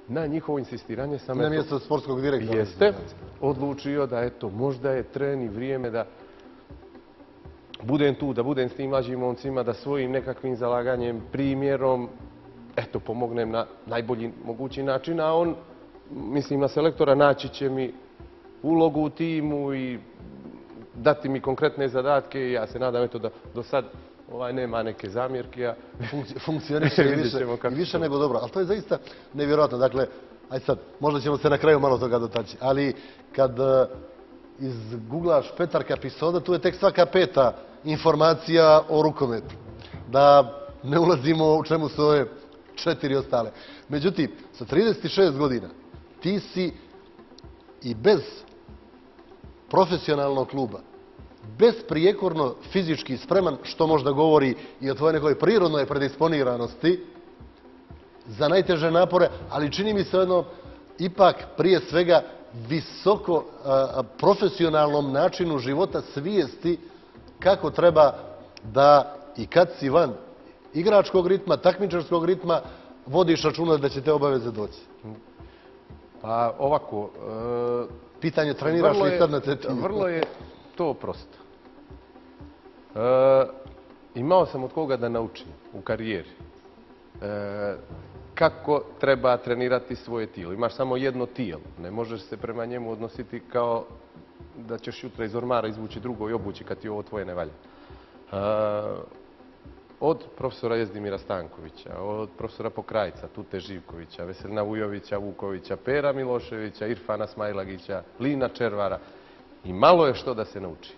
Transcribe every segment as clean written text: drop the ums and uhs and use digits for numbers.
na njihovo insistiranje sam na mjesto sportskog direktora. Jeste odlučio da eto, možda je tren i vrijeme da budem tu, da budem s tim mlađim momcima, da svojim nekakvim zalaganjem, primjerom, eto, pomognem na najbolji mogući način, a on, mislim, na selektora naći će mi ulogu u timu i dati mi konkretne zadatke i ja se nadam eto da do sad nema neke zamjerke. Funkcioniše i više nego dobro, ali to je zaista nevjerojatno. Dakle, aj sad, možda ćemo se na kraju malo toga dotaći, ali kad izgooglaš Petarka epizoda, tu je tek svaka peta informacija o rukometu. Da ne ulazimo u čemu su ove 4 ostale. Međutim, sa 36 godina ti si i bez profesionalnog kluba, besprijekorno fizički spreman, što možda govori i o tvojoj nekoj prirodnoj predisponiranosti za najteže napore, ali čini mi se jedno ipak prije svega visoko profesionalnom načinu života, svijesti kako treba da i kad si van igračkog ritma, takmičarskog ritma, vodiš računa da će te obaveze doći. Pa ovako... Pitanje, treniraš li sad na Cetinju? Vrlo je to prosto. Imao sam od koga da naučim u karijeri kako treba trenirati svoje tijelo. Imaš samo jedno tijelo. Ne možeš se prema njemu odnositi kao da ćeš jutra iz ormara izvući drugo i obući kad ti ovo tvoje ne valja. Od profesora Jezdimira Stankovića, od profesora Pokrajca, Tute Živkovića, Veselina Vujovića, Vukovića, Pera Miloševića, Irfana Smajlagića, Lina Červara. I malo je što da se nauči.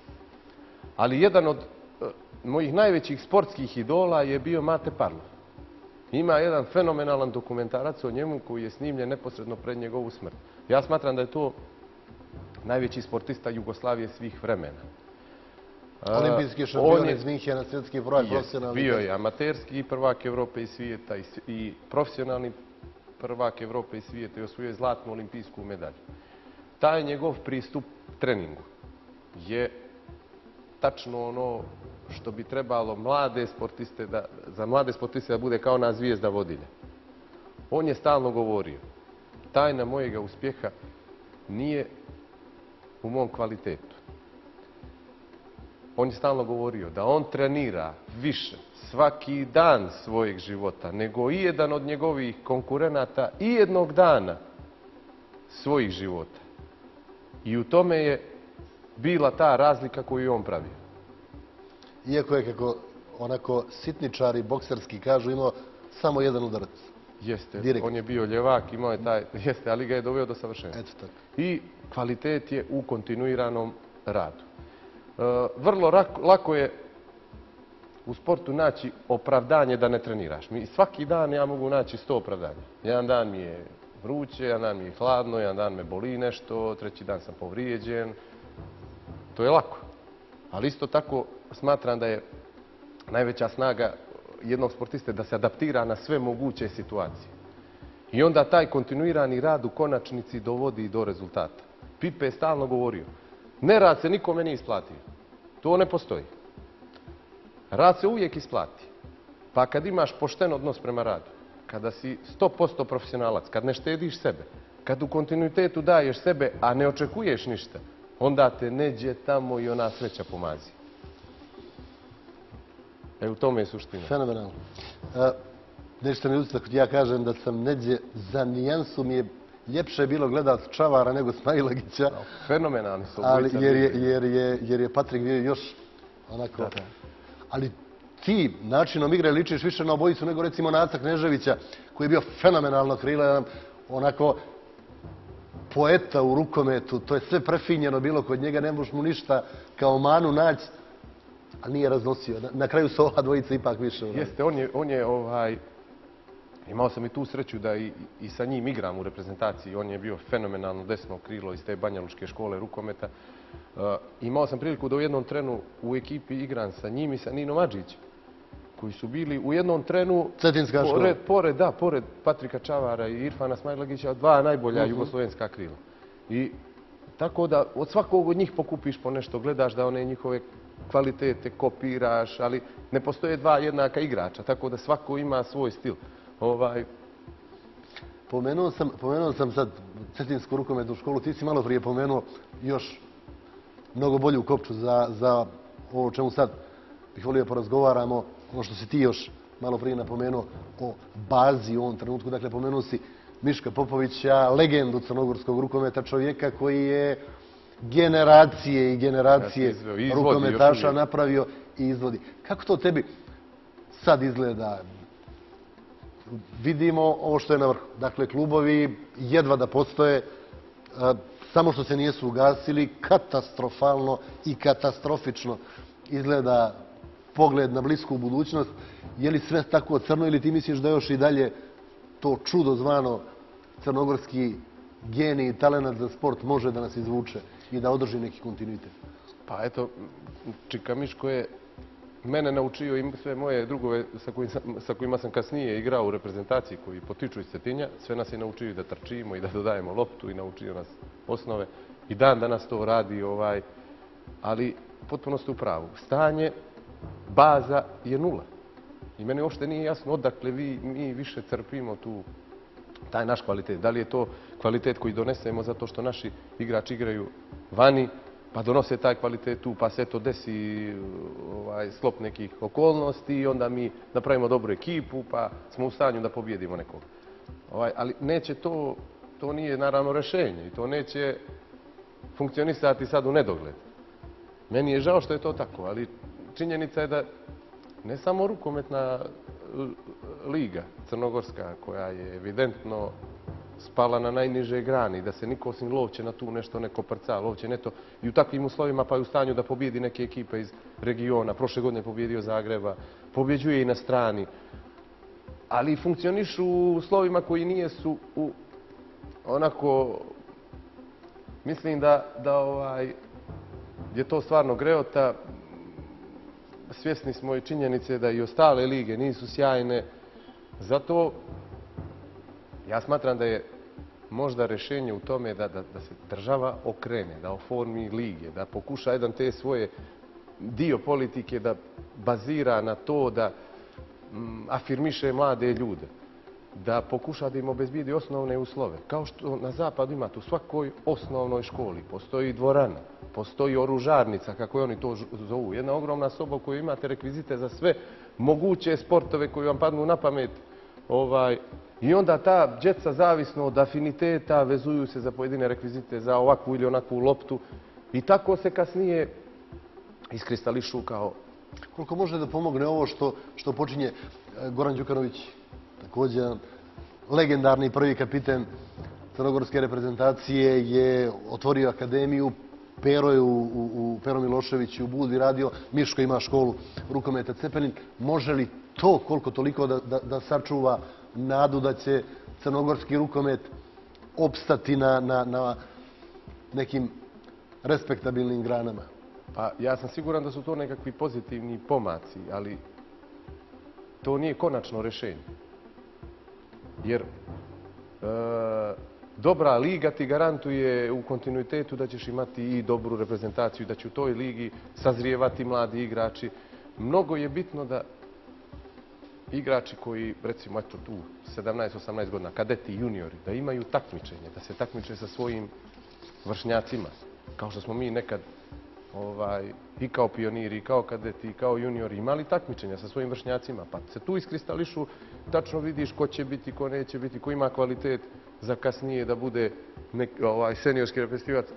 Ali jedan od mojih najvećih sportskih idola je bio Mate Parlov. Ima jedan fenomenalan dokumentarac o njemu koji je snimljen neposredno pred njegovu smrt. Ja smatram da je to najveći sportista Jugoslavije svih vremena. Olimpijski šampion iz Minhena, svjetski prvak, profesionalni. Bio je amaterski prvak Evrope i svijeta i profesionalni prvak Evrope i svijeta i osvojio je zlatnu olimpijsku medalju. Taj njegov pristup treningu je tačno ono što bi trebalo za mlade sportiste da bude kao ona zvijezda vodilja. On je stalno govorio, tajna mojega uspjeha nije u mom kvalitetu. On je stalno govorio da on trenira više svaki dan svojeg života nego i jedan od njegovih konkurenata i jednog dana svojih života. I u tome je bila ta razlika koju je on pravio. Iako je, kako onako sitničari bokserski kažu, imao samo jedan udarac. Jeste, on je bio ljevak, imao je taj, jeste, ali ga je doveo do savršenstva. Eto tako. I kvalitet je u kontinuiranom radu. Vrlo lako je u sportu naći opravdanje da ne treniraš. Svaki dan ja mogu naći 100 opravdanja. Jedan dan mi je vruće, jedan dan mi je hladno, jedan dan me boli nešto, treći dan sam povrijeđen. To je lako. Ali isto tako smatram da je najveća snaga jednog sportiste da se adaptira na sve moguće situacije. I onda taj kontinuirani rad u konačnici dovodi do rezultata. Pipe je stalno govorio, nerad se nikome nije isplatio. To ne postoji. Rad se uvijek isplati. Pa kad imaš pošten odnos prema radu, kada si 100% profesionalac, kad ne štediš sebe, kad u kontinuitetu daješ sebe, a ne očekuješ ništa, onda te neđe tamo i ona sreća pomazi. U tome je suština. Fenomenalno. Nećete mi uzeti ako ja kažem da sam neđe za nijansu mi je ljepše bilo gledat Čavara nego Smajlagića. Fenomenalni su obojica. Jer je Patrik bio još onako... Ali ti načinom igre ličiš više na obojicu nego recimo na Aca Kneževića koji je bio fenomenalno krila, onako poeta u rukometu. To je sve prefinjeno bilo kod njega, ne možeš mu ništa kao manu naći, ali nije raznosio. Na kraju su ova dvojica ipak više. Jeste, on je imao sam i tu sreću da i sa njim igram u reprezentaciji. On je bio fenomenalno desno krilo iz te banjalučke škole rukometa. Imao sam priliku da u jednom trenu u ekipi igram sa njim i sa Ninom Adžićem, koji su bili u jednom trenu pored Patrika Čavara i Irfana Smajlagića, dva najbolja jugoslovenska krila. I tako da od svakog od njih pokupiš po nešto, gledaš da one njihove kvalitete kopiraš, ali ne postoje dva jednaka igrača, tako da svako ima svoj stil. Pomenuo sam sad Cetinsku rukometnu školu, ti si malo prije pomenuo još mnogo bolju kopču za ovo o čemu sad bih volio porazgovaramo, ono što si ti još malo prije napomenuo o bazi u ovom trenutku. Dakle, pomenuo si Miška Popovića, legendu crnogorskog rukometa, čovjeka koji je generacije i generacije rukometaša napravio i izvodi. Kako to tebi sad izgleda? Vidimo ovo što je na vrhu. Dakle, klubovi jedva da postoje, samo što se nijesu ugasili, katastrofalno i katastrofično izgleda pogled na blisku budućnost. Je li sve tako crno ili ti misliš da još i dalje to čudo zvano crnogorski genij i talent za sport može da nas izvuče i da održi neki kontinuitet? Pa eto, Čika Miško je mene naučio i sve moje drugove sa kojima sam kasnije igrao u reprezentaciji koji potiču iz Cetinja, sve nas je naučio da trčimo i da dodajemo loptu i naučio nas osnove. I dan danas to radi, ali potpuno ste u pravu. Stanje, baza je nula. I meni uopšte nije jasno odakle mi više crpimo taj naš kvalitet. Da li je to kvalitet koji donesemo zato što naši igrači igraju vani, pa donose taj kvalitet tu, pa se to desi sklop nekih okolnosti i onda mi napravimo dobru ekipu, pa smo u stanju da pobjedimo nekog. Ali neće to nije naravno rješenje i to neće funkcionisati sad u nedogled. Meni je žao što je to tako, ali činjenica je da ne samo rukometna liga crnogorska koja je evidentno spala na najniže grani, da se niko osim Lovće na tu nešto ne koprca, Lovće neto i u takvim uslovima pa je u stanju da pobjedi neke ekipe iz regiona. Prošle godine je pobjedio Zagreba, pobjeđuje i na strani, ali funkcionišu u uslovima koji nije su onako, mislim da je to stvarno greota. Svjesni smo i činjenice da i ostale lige nisu sjajne. Zato ja smatram da je možda rješenje u tome da se država okrene, da oformi lige, da pokuša jedan te svoje dio politike da bazira na to da afirmiše mlade ljude, da pokuša da im obezbijedi osnovne uslove. Kao što na zapadu imate u svakoj osnovnoj školi postoji dvorana, postoji oružarnica, kako oni to zovu. Jedna ogromna soba u kojoj imate rekvizite za sve moguće sportove koji vam padnu na pamet. I onda ta djeca, zavisno od afiniteta, vezuju se za pojedine rekvizite, za ovakvu ili onakvu loptu. I tako se kasnije iskristališu kao... Koliko može da pomogne ovo što počinje Goran Đukanović, također legendarni prvi kapiten crnogorske reprezentacije, je otvorio akademiju, Pero Milošević u Budvi radio, Miško ima školu rukometa Cepelin. Može li to koliko toliko da sačuva nadu da će crnogorski rukomet opstati na nekim respektabilnim granama? Pa ja sam siguran da su to nekakvi pozitivni pomaci, ali to nije konačno rješenje. Jer dobra liga ti garantuje u kontinuitetu da ćeš imati i dobru reprezentaciju, da će u toj ligi sazrijevati mladi igrači. Mnogo je bitno da igrači koji, recimo, eto tu 17-18 godina, kadeti i juniori, da imaju takmičenje, da se takmiče sa svojim vršnjacima. Kao što smo mi nekad i kao pioniri, i kao kadeti, i kao juniori imali takmičenja sa svojim vršnjacima. Pa se tu iskristališu, tačno vidiš ko će biti, ko neće biti, ko ima kvalitet za kasnije da bude seniorski reprezentativac.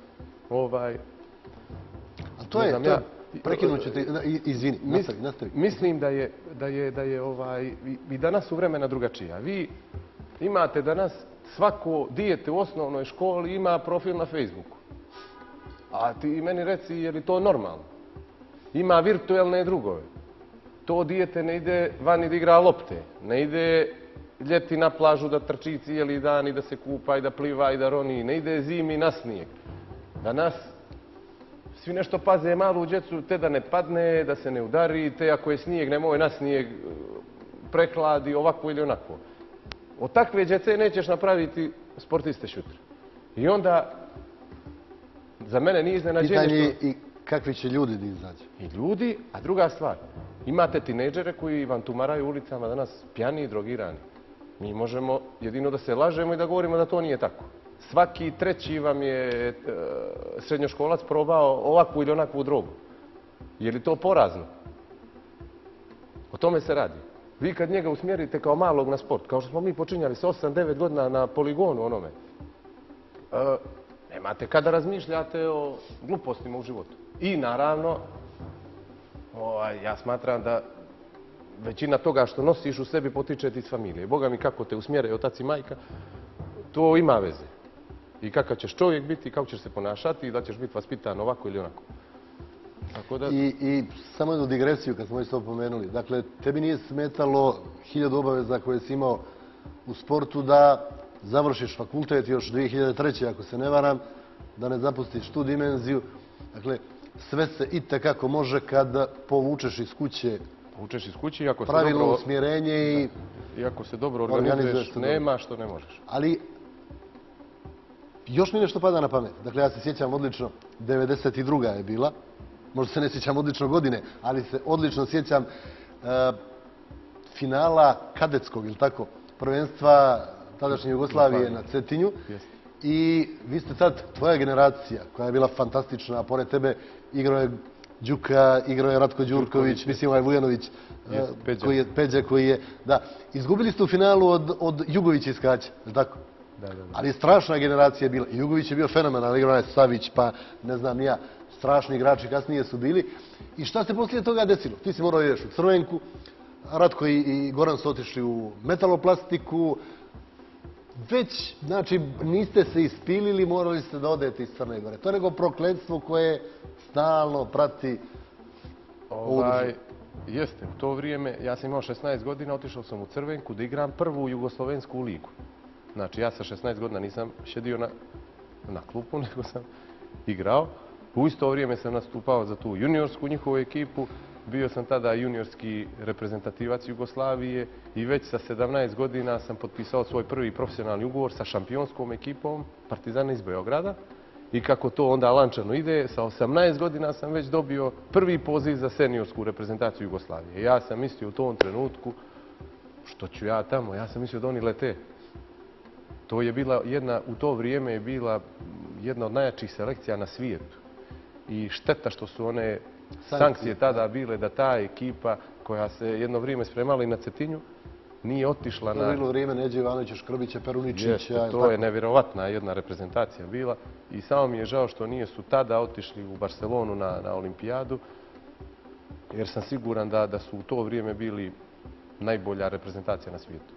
A to je, prekinut ću te, izvini, nastavi. Mislim da je i danas su vremena drugačija. Vi imate danas, svako dijete u osnovnoj školi ima profil na Facebooku. A ti meni reci, je li to normalno? Ima virtualne drugove. To dijete ne ide vani da igra lopte, ne ide ljeti na plažu da trči cijeli dan i da se kupa i da pliva i da roni, ne ide zimi na snijeg. Danas svi nešto paze malu djecu, te da ne padne, da se ne udari, te ako je snijeg, nemoj na snijeg, prehladi, ovako ili onako. Od takve djece nećeš napraviti sportiste šutre. I onda, za mene nije iznenađenje što... Pitanje je i kakvi će ljudi da izađu. I ljudi, a druga stvar, imate tinejdžere koji vam tumaraju ulicama danas pjani i drogirani. Mi možemo jedino da se lažemo i da govorimo da to nije tako. Svaki treći vam je srednjoškolac probao ovakvu ili onakvu drogu. Je li to porazno? O tome se radi. Vi kad njega usmjerite kao malog na sport, kao što smo mi počinjali sa 8-9 godina na poligonu onome, nemate kada razmišljate o glupostima u životu. I naravno, ja smatram da većina toga što nosiš u sebi potiče ti iz familije. Boga mi kako te usmjere otac i majka, to ima veze. I kakav ćeš čovjek biti, kako ćeš se ponašati i da ćeš biti vaspitan ovako ili onako. I samo jednu digresiju kad smo već to pomenuli. Dakle, tebi nije smetalo 1000 obaveza koje si imao u sportu da završiš fakultet još 2003. ako se ne varam, da ne zapustiš tu dimenziju. Dakle, sve se itekako može kad povučeš iz kuće pravilno usmjerenje i ako se dobro organizuješ, nema što ne možeš. Ali još mi nešto pada na pamet. Dakle, ja se sjećam odlično, 92. je bila. Možda se ne sjećam odlično godine, ali se odlično sjećam finala kadetskog, ili tako, prvenstva tadašnje Jugoslavije na Cetinju. I vi ste tad, tvoja generacija, koja je bila fantastična, a pored tebe igrao je Đuka, igrao je Ratko Đurković, mislim ovaj Vujanović, Peđa koji je, da, izgubili ste u finalu od Jugovića iz Kaća, je li tako? Da. Ali strašna generacija je bila. Jugović je bio fenomenal, igrao je Savić, pa ne znam ja, strašni igrači kasnije su bili. I šta se poslije toga desilo? Ti si morao ideš u Crvenku, Ratko i Goran su otišli u metaloplastiku. Već, znači, niste se ispilili, morali ste da odete iz Crne Gore. To je nego prokletstvo koje stalno prati ovu državu. Jeste, u to vrijeme, ja sam imao 16 godina, otišao sam u Crvenku da igram prvu jugoslovensku ligu. Znači, ja sa 16 godina nisam šedio na klupu, nego sam igrao. U isto vrijeme sam nastupao za tu juniorsku njihovu ekipu. Bio sam tada juniorski reprezentativac Jugoslavije i već sa 17 godina sam potpisao svoj prvi profesionalni ugovor sa šampionskom ekipom Partizana iz Beograda. I kako to onda lančano ide, sa 18 godina sam već dobio prvi poziv za seniorsku reprezentaciju Jugoslavije. Ja sam mislio u tom trenutku, što ću ja tamo, ja sam mislio da oni lete. To je bila u to vrijeme je bila jedna od najjačih selekcija na svijetu. I šteta što su one sankcije tada bile da ta ekipa koja se jedno vrijeme spremala i na Cetinju nije otišla na... To je bilo vrijeme Neđe Ivanovića, Škrbića, Peruničića. To je nevjerovatna jedna reprezentacija bila i samo mi je žao što nije su tada otišli u Barcelonu na olimpijadu, jer sam siguran da su u to vrijeme bili najbolja reprezentacija na svijetu.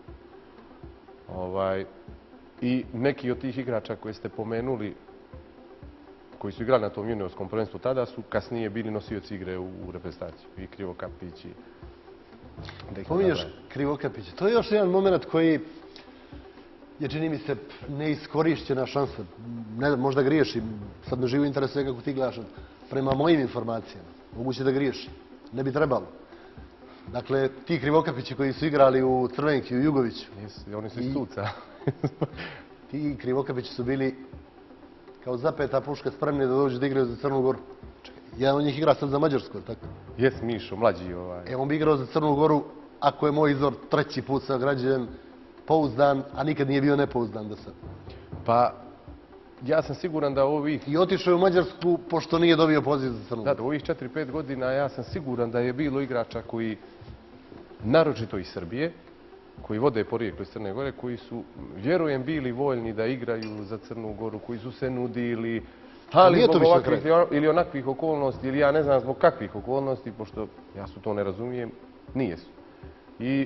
I neki od tih igrača koje ste pomenuli, koji su igrali na tom juniorskom prvenstvu tada, su kasnije bili nosioci igre u reprezentaciji. I Krivokapić i... Pominješ Krivokapić. To je još jedan moment koji je, čini mi se, neiskorišćena šansa. Možda griješim. Sad me živo interesuje kako ti gledaš. Prema mojim informacijama, moguće da griješim. Ne bi trebalo. Dakle, ti Krivokapići koji su igrali u Crvenki, u Jugoviću. Oni su iz Suca. Ti Krivokapići su bili kao zapeta puška spremni da dođu da igraju za Crnu Goru. Jedan od njih igra sad za Mađarsku, tako? Jes, Mišo, mlađi. On bi igrao za Crnu Goru, ako je moj izvor treći put sagrađen, pouzdan, a nikad nije bio nepouzdan do sad. Pa, ja sam siguran da ovih... I otišao je u Mađarsku, pošto nije dobio poziv za Crnu Goru. Da, ovih 4-5 godina ja sam siguran da je bilo igrača koji, naročito iz Srbije, koji vode porijeklo iz Crne Gore, koji su, vjerujem, bili voljni da igraju za Crnu Goru, koji su se nudili, ali zbog ovakvih ili onakvih okolnosti, ili ja ne znam zbog kakvih okolnosti, pošto ja su to ne razumijem, nije su. I,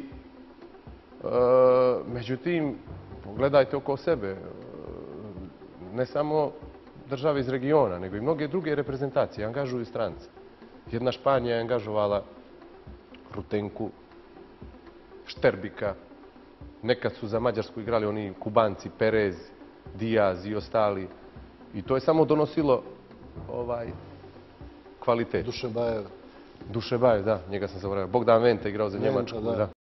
međutim, pogledajte oko sebe, ne samo države iz regiona, nego i mnoge druge reprezentacije angažuju strance. Jedna Španija je angažovala Rutenku, Šterbika, nekad su za Mađarsku igrali oni Kubanci, Perez, Diaz i ostali. I to je samo donosilo kvalitet. Dušebajev. Dušebajev, da, njega sam zaboravio. Bogdan Vente igrao za Njemačku.